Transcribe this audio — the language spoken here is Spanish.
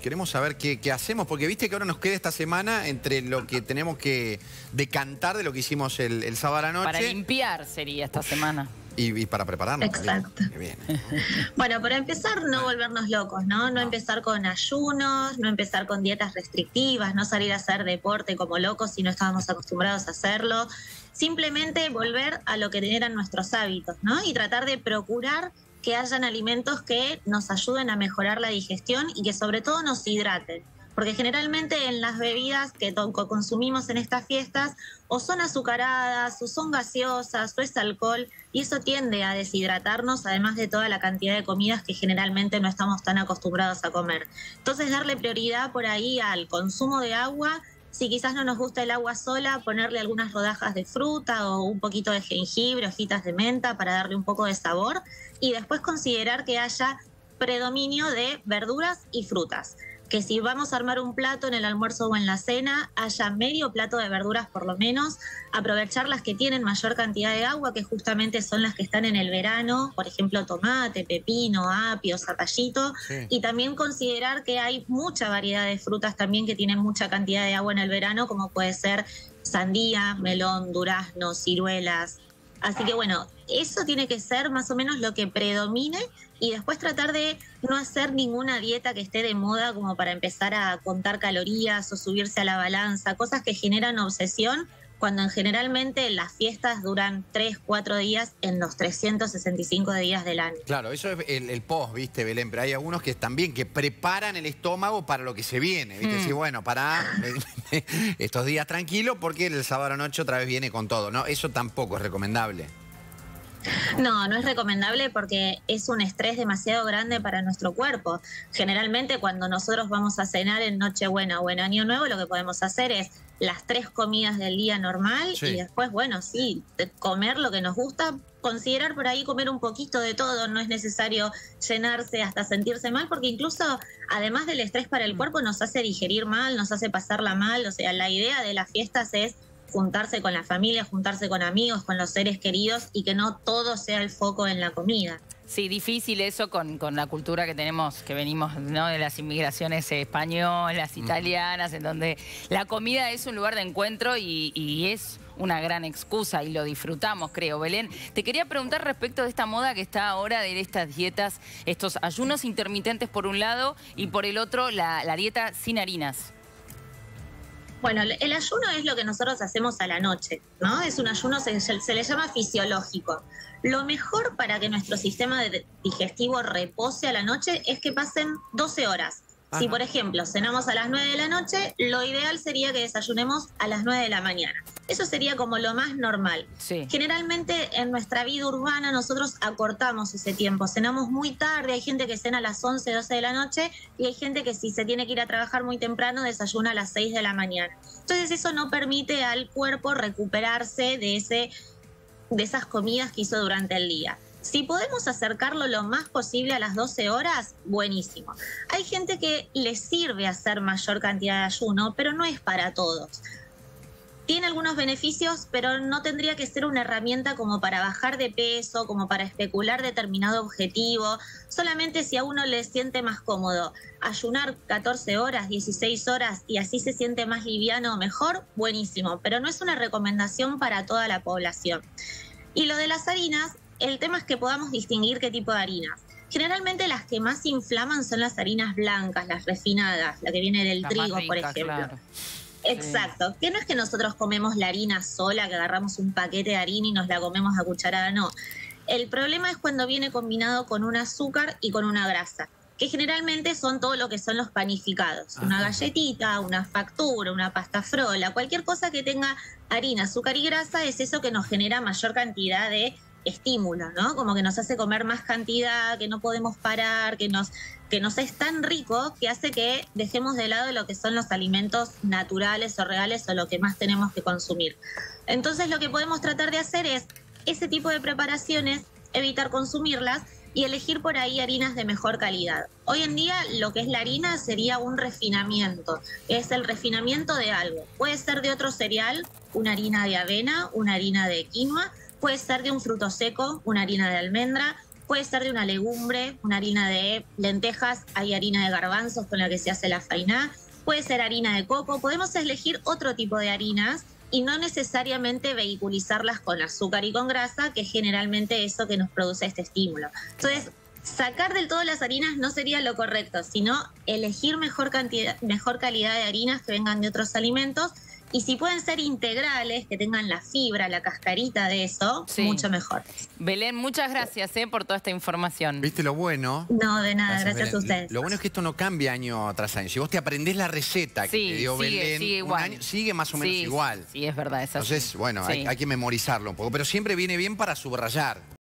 Queremos saber qué hacemos, porque viste que ahora nos queda esta semana entre lo que tenemos que decantar de lo que hicimos el sábado a la noche. Para limpiar sería esta semana. Y para prepararnos. Exacto. Bien. Bueno, para empezar, no volvernos locos, ¿no? No empezar con ayunos, no empezar con dietas restrictivas, no salir a hacer deporte como locos si no estábamos acostumbrados a hacerlo. Simplemente volver a lo que eran nuestros hábitos, ¿no? Y tratar de procurar que hayan alimentos que nos ayuden a mejorar la digestión y que sobre todo nos hidraten. Porque generalmente en las bebidas que consumimos en estas fiestas o son azucaradas, o son gaseosas, o es alcohol, y eso tiende a deshidratarnos, además de toda la cantidad de comidas que generalmente no estamos tan acostumbrados a comer. Entonces darle prioridad por ahí al consumo de agua. Si quizás no nos gusta el agua sola, ponerle algunas rodajas de fruta o un poquito de jengibre, hojitas de menta para darle un poco de sabor, y después considerar que haya predominio de verduras y frutas. Que si vamos a armar un plato en el almuerzo o en la cena, haya medio plato de verduras por lo menos, aprovechar las que tienen mayor cantidad de agua, que justamente son las que están en el verano, por ejemplo tomate, pepino, apio, zapallito, sí. Y también considerar que hay mucha variedad de frutas también que tienen mucha cantidad de agua en el verano, como puede ser sandía, melón, durazno, ciruelas. Así que bueno, eso tiene que ser más o menos lo que predomine, y después tratar de no hacer ninguna dieta que esté de moda como para empezar a contar calorías o subirse a la balanza, cosas que generan obsesión cuando generalmente las fiestas duran 3, 4 días en los 365 días del año. Claro, eso es el post, ¿viste, Belén? Pero hay algunos que también que preparan el estómago para lo que se viene, ¿viste? Sí, bueno, para estos días tranquilos porque el sábado a la noche otra vez viene con todo, ¿no? Eso tampoco es recomendable. No, no es recomendable porque es un estrés demasiado grande para nuestro cuerpo. Generalmente cuando nosotros vamos a cenar en Nochebuena o en Año Nuevo, lo que podemos hacer es las 3 comidas del día normal, sí. Y después, bueno, sí, comer lo que nos gusta, considerar por ahí comer un poquito de todo, no es necesario llenarse hasta sentirse mal, porque incluso además del estrés para el cuerpo nos hace digerir mal, nos hace pasarla mal. O sea, la idea de las fiestas es juntarse con la familia, juntarse con amigos, con los seres queridos, y que no todo sea el foco en la comida. Sí, difícil eso con la cultura que tenemos, que venimos, ¿no?, de las inmigraciones españolas, italianas, en donde la comida es un lugar de encuentro y es una gran excusa y lo disfrutamos, creo. Belén, te quería preguntar respecto de esta moda que está ahora de estas dietas, estos ayunos intermitentes por un lado y por el otro la dieta sin harinas. Bueno, el ayuno es lo que nosotros hacemos a la noche, ¿no? Es un ayuno, se le llama fisiológico. Lo mejor para que nuestro sistema digestivo repose a la noche es que pasen 12 horas. Ajá. Si, por ejemplo, cenamos a las 9 de la noche, lo ideal sería que desayunemos a las 9 de la mañana. Eso sería como lo más normal. Sí. Generalmente en nuestra vida urbana nosotros acortamos ese tiempo. Cenamos muy tarde, hay gente que cena a las 11, 12 de la noche, y hay gente que si se tiene que ir a trabajar muy temprano desayuna a las 6 de la mañana. Entonces eso no permite al cuerpo recuperarse de esas comidas que hizo durante el día. Si podemos acercarlo lo más posible a las 12 horas, buenísimo. Hay gente que le sirve hacer mayor cantidad de ayuno, pero no es para todos. Tiene algunos beneficios, pero no tendría que ser una herramienta como para bajar de peso, como para especular determinado objetivo. Solamente si a uno le siente más cómodo ayunar 14 horas, 16 horas y así se siente más liviano o mejor, buenísimo. Pero no es una recomendación para toda la población. Y lo de las harinas, el tema es que podamos distinguir qué tipo de harinas. Generalmente las que más inflaman son las harinas blancas, las refinadas, la que viene del trigo, por ejemplo. Claro. Exacto, sí. Que no es que nosotros comemos la harina sola, que agarramos un paquete de harina y nos la comemos a cucharada, no. El problema es cuando viene combinado con un azúcar y con una grasa, que generalmente son todo lo que son los panificados. Una galletita, una factura, una pasta frola, cualquier cosa que tenga harina, azúcar y grasa es eso que nos genera mayor cantidad de estímulo, ¿no? Como que nos hace comer más cantidad, que no podemos parar, que nos es tan rico que hace que dejemos de lado lo que son los alimentos naturales o reales o lo que más tenemos que consumir. Entonces lo que podemos tratar de hacer es ese tipo de preparaciones, evitar consumirlas y elegir por ahí harinas de mejor calidad. Hoy en día lo que es la harina sería un refinamiento, es el refinamiento de algo. Puede ser de otro cereal, una harina de avena, una harina de quinoa, puede ser de un fruto seco, una harina de almendra, puede ser de una legumbre, una harina de lentejas, hay harina de garbanzos con la que se hace la fainá, puede ser harina de coco, podemos elegir otro tipo de harinas y no necesariamente vehiculizarlas con azúcar y con grasa, que es generalmente eso que nos produce este estímulo. Entonces, sacar del todo las harinas no sería lo correcto, sino elegir mejor calidad de harinas que vengan de otros alimentos. Y si pueden ser integrales, que tengan la fibra, la cascarita de eso, sí, mucho mejor. Belén, muchas gracias por toda esta información. ¿Viste lo bueno? No, de nada, gracias a Belén. ustedes. Lo bueno es que esto no cambia año tras año. Si vos te aprendés la receta que Sí, te dio Belén, sigue igual. sigue más o menos Sí, igual. Sí, es verdad. Es así. Entonces, bueno, Sí. hay que memorizarlo un poco. Pero siempre viene bien para subrayar.